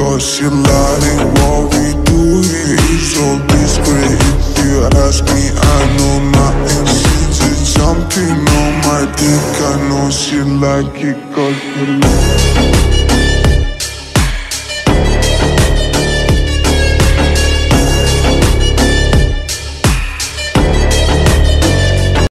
cause she like it. What we do here is so discreet. If you ask me, I know nothing. She's just jumping on my dick. I know she like it cause she like it.